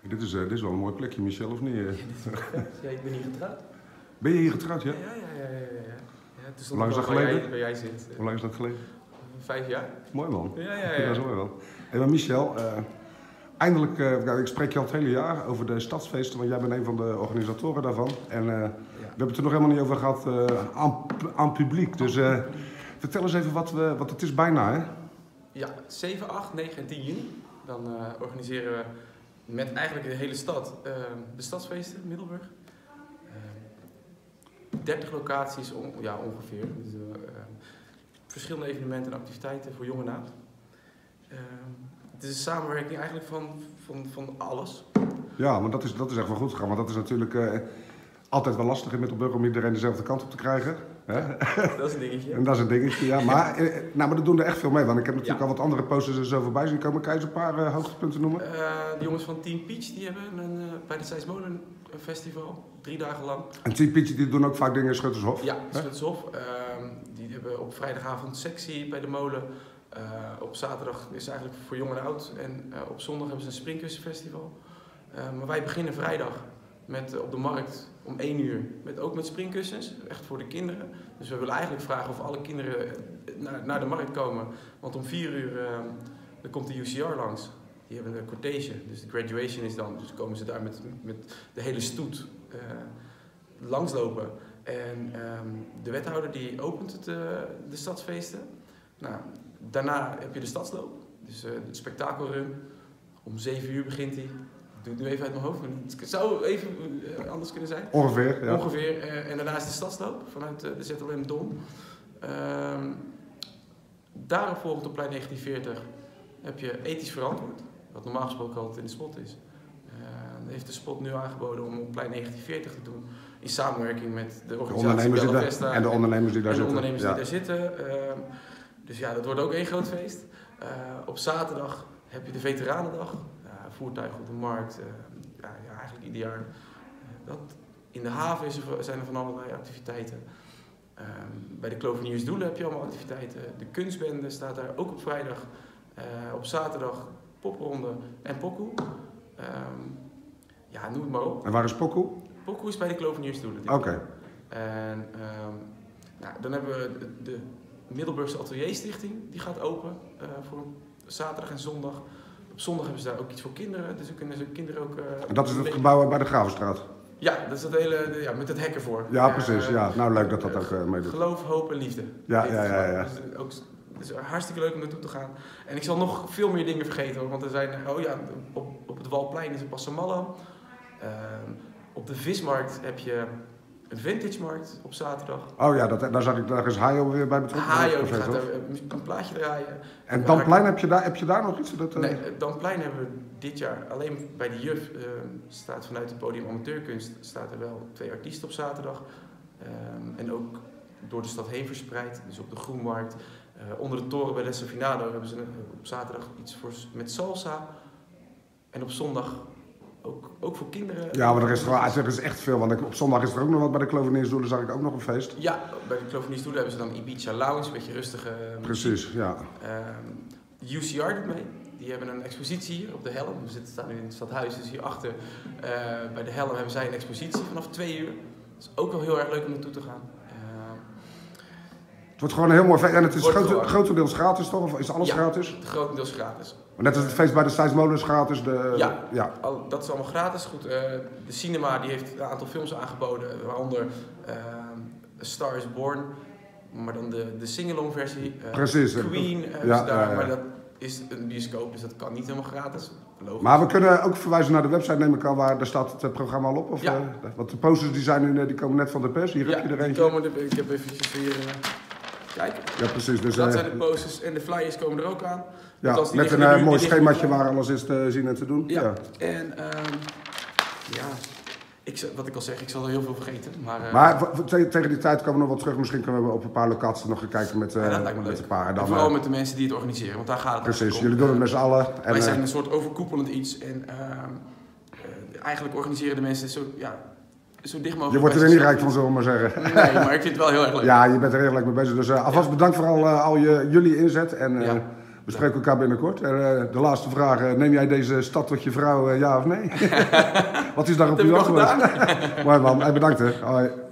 Dit is wel een mooi plekje, Michel, of niet? Ja, ik ben hier getrouwd. Ben je hier getrouwd, ja? Ja, het is Hoe lang is dat geleden? Waar jij zit. Hoe lang is dat geleden? 5 jaar. Mooi man. Ja. Dat is mooi wel. Hey, maar Michel, eindelijk, ik spreek je al het hele jaar over de stadsfeesten, want jij bent een van de organisatoren daarvan. En we hebben het er nog helemaal niet over gehad aan publiek. Dus vertel eens even wat het is bijna, hè? Ja, 7, 8, 9 en 10 juni. Dan organiseren we met eigenlijk de hele stad de stadsfeesten in Middelburg. 30 locaties ongeveer. Dus, verschillende evenementen en activiteiten voor jong en oud. Het is een samenwerking eigenlijk van alles. Ja, maar dat is echt wel goed gegaan. Want dat is natuurlijk altijd wel lastig in Middelburg om iedereen dezelfde kant op te krijgen. Hè? Dat is een dingetje. En dat is een dingetje, ja. Maar dat doen er echt veel mee. Want ik heb natuurlijk al wat andere posters en zo voorbij zien komen. Kan je eens een paar hoogtepunten noemen? De jongens van Team Peach die hebben bij de Seismolen een festival. 3 dagen lang. En Team Peach die doen ook vaak dingen in Schuttershof? Ja, Schuttershof. Die hebben op vrijdagavond sectie bij de molen. Op zaterdag is eigenlijk voor jong en oud. En op zondag hebben ze een springkussenfestival. Maar wij beginnen vrijdag met op de markt om 1 uur. Ook met springkussens, echt voor de kinderen. Dus we willen eigenlijk vragen of alle kinderen naar de markt komen. Want om 4 uur dan komt de UCR langs. Die hebben een cortege, dus de graduation is dan. Dus komen ze daar met de hele stoet langslopen. En de wethouder die opent de stadsfeesten. Nou, daarna heb je de stadsloop, dus de spektakelrun. Om 7 uur begint hij. Ik doe het nu even uit mijn hoofd, maar het zou even anders kunnen zijn. Ongeveer, ja. Ongeveer. En daarna is de stadsloop vanuit de ZLM Dom. Daarop volgend op plein 1940 heb je ethisch verantwoord. Wat normaal gesproken altijd in de spot is. Heeft de spot nu aangeboden om op plein 1940 te doen. In samenwerking met de organisatie Bella Vesta. En de ondernemers die daar zitten. Dus ja, dat wordt ook één groot feest. Op zaterdag heb je de Veteranendag. Voertuigen op de markt. Eigenlijk ieder jaar. In de haven zijn er van allerlei activiteiten. Bij de Kloveniersdoelen heb je allemaal activiteiten. De kunstbende staat daar ook op vrijdag. Op zaterdag popronde en pokoe. Noem het maar op. En waar is pokoe? Pokoe is bij de Kloveniersdoelen. Oké. En dan hebben we de Middelburgse Atelierstichting. Die gaat open voor zaterdag en zondag. Op zondag hebben ze daar ook iets voor kinderen. Dus dan kunnen ze kinderen ook... En dat is het gebouw bij de Gravenstraat? Ja, dat is dat hele... met het hek ervoor. Ja, precies. Nou, leuk dat dat ook meedoet. Geloof, hoop en liefde. Ja. Dus hartstikke leuk om naartoe te gaan. En ik zal nog veel meer dingen vergeten hoor. Want er zijn... op het Walplein is een Passamallam. Op de Vismarkt heb je een vintage markt op zaterdag. Oh ja, daar is Hajo weer bij betrokken. Hajo die gaat een plaatje draaien. En Damplein, heb je daar nog iets? Nee, Damplein hebben we dit jaar alleen bij de juf. Staat vanuit het podium amateurkunst staat er wel 2 artiesten op zaterdag. En ook door de stad heen verspreid. Dus op de Groenmarkt. Onder de toren bij Lesso Finado hebben ze op zaterdag iets met salsa. En op zondag ook voor kinderen. Ja, maar er is echt veel. Want op zondag is er ook nog wat bij de Kloveniersdoelen, zag ik ook nog een feest. Ja, bij de Kloveniersdoelen hebben ze dan Ibiza Lounge, een beetje rustige muziek. Precies, ja. De UCR doet mee. Die hebben een expositie hier op de Helm. We staan nu in het stadhuis, dus hierachter bij de Helm hebben zij een expositie vanaf 2 uur. Dat is ook wel heel erg leuk om naartoe te gaan. Het wordt gewoon een heel mooi feest. En het is grotendeels gratis, toch? Of is alles gratis? Ja, grotendeels gratis. Maar net als het feest bij de Seismolen is gratis. Dat is allemaal gratis. Goed, de cinema die heeft een aantal films aangeboden, waaronder A Star is Born, maar dan de sing-along versie. Precies. Queen daar, maar dat is een bioscoop, dus dat kan niet helemaal gratis. Logisch. Maar we kunnen ook verwijzen naar de website, neem ik aan, waar daar staat het programma al op? Of, ja. Want de posters die komen net van de pers. Hier heb je er eentje. Ik heb even hier... Kijk, ja, precies. Dus, dat zijn de posters en de flyers komen er ook aan. Ja, met een mooi schemaatje waar alles is te zien en te doen. Ja. En wat ik al zeg, ik zal er heel veel vergeten. Maar tegen die tijd komen we nog wat terug. Misschien kunnen we op een paar locaties nog gaan kijken met dat lijkt me leuk. een paar. En vooral met de mensen die het organiseren, want daar gaat het precies, jullie doen het met z'n allen. Wij zijn een soort overkoepelend iets. En eigenlijk organiseren de mensen zo dicht mogelijk. Je wordt er weer niet rijk van, zullen we maar zeggen. Nee, maar ik vind het wel heel erg leuk. Ja, je bent er heel erg mee bezig. Dus alvast bedankt voor al jullie inzet. En We spreken elkaar binnenkort. En de laatste vraag, neem jij deze stad tot je vrouw, ja of nee? Wat is daarop uw antwoord? Mooi man, bedankt hè. Hoi.